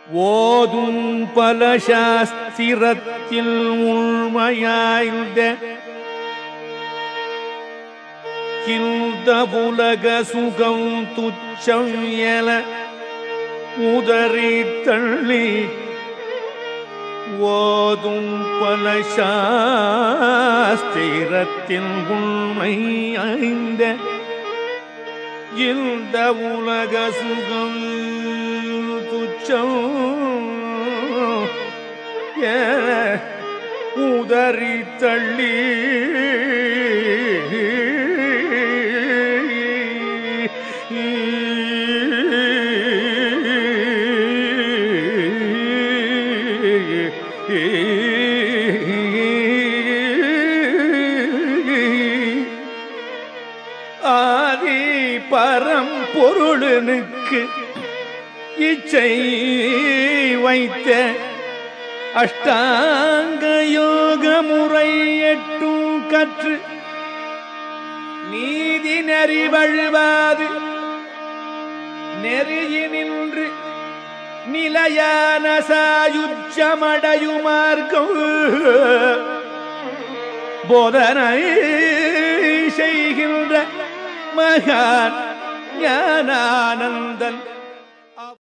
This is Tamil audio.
ஓதும் பல சாஸ்திரத்தில் உள்மையாய்ந்த கிந்த உலக சுகம் துச்சம் எல உதறி தள்ளி ஓதும் பல சாஸ்திரத்தில் உள்மையாய்ந்த இந்த உலக சுகம் துச்சம் உதறி தள்ளி ஆதி பரம்பொருளுக்கு இச்சை வைத்த அஷ்டாங்க யோக முறை எட்டும் கற்று நீதி நெறி வழுவாது நெறியினின்று நிலையான சாயுச்சமடையுமார்க்கம் போதனை செய்கின்ற மகான் ஞானானந்தன்